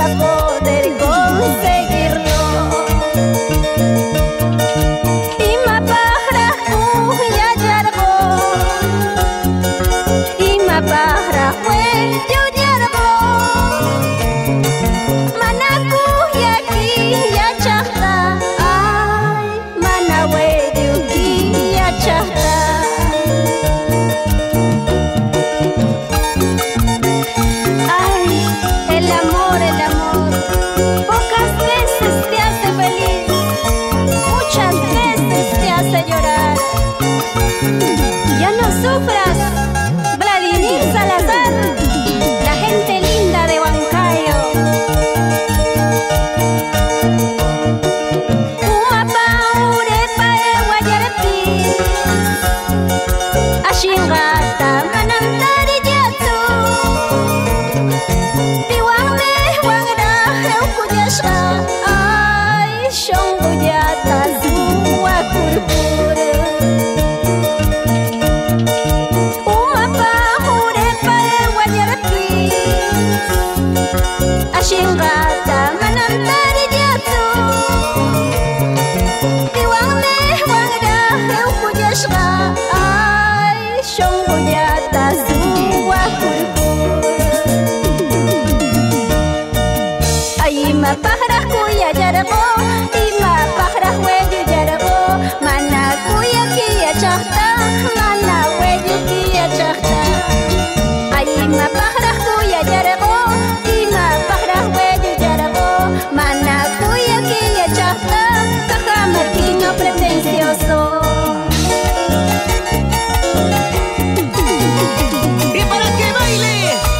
para poder conseguirlo. Ima pajraku ya yarbo, ima pajraku yo yarbo, manaku yaki ya chahta, ay manawe yuki ya chahta. El amor, pocas veces te hace feliz, muchas veces te hace llorar. Ya no sufras, Vladimir Salazar, la gente linda de Huancayo. Umapa urepa guayarapi, ashingata manantari yatu. Ay, shonguyata zuwa kurkuru. Umapa urepa guayarapi, ashingata manantari yatu. Iwangme wangda eukuyashka, ay, shonguyata zuwa kurkuru. Ima pajrah kuya yarabo, ima pajrah weyu yarabo, mana kuya kiya chahta, mana weyu kiya chahta. Ima pajrah kuya yarabo, ima pajrah weyu yarabo, mana kuya kiya chahta, cajamarquino pretencioso. Y para que baile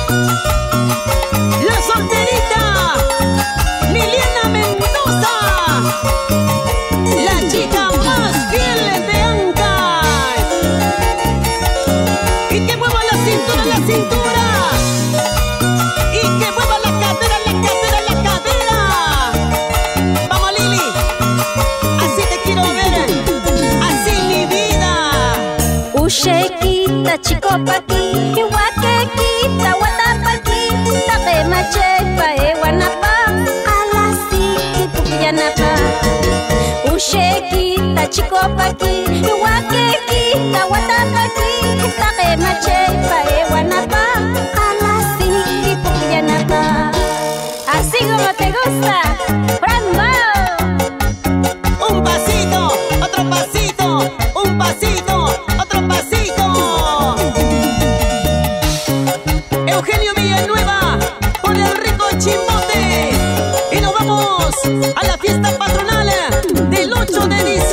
la solterita Liliana Mendoza, la chica más fiel de Ancash. Y que mueva la cintura, la cintura. Y que mueva la cadera, la cadera, la cadera. Vamos, Lili, así te quiero ver, así mi vida. Ushekita chikopaki, wakekita watapaki, takemachepa ewanapa, alasiki pukiyanapa. Ushekita chikopaki, wakekita watapaki, takemachepa ewanapa, alasiki pukiyanapa. Así como te gusta, ¡bravo! Un pasito, otro pasito, un pasito, otro pasito. Eugenio Villanueva con el rico chimbote. Y nos vamos a la fiesta patronal del 8 de diciembre.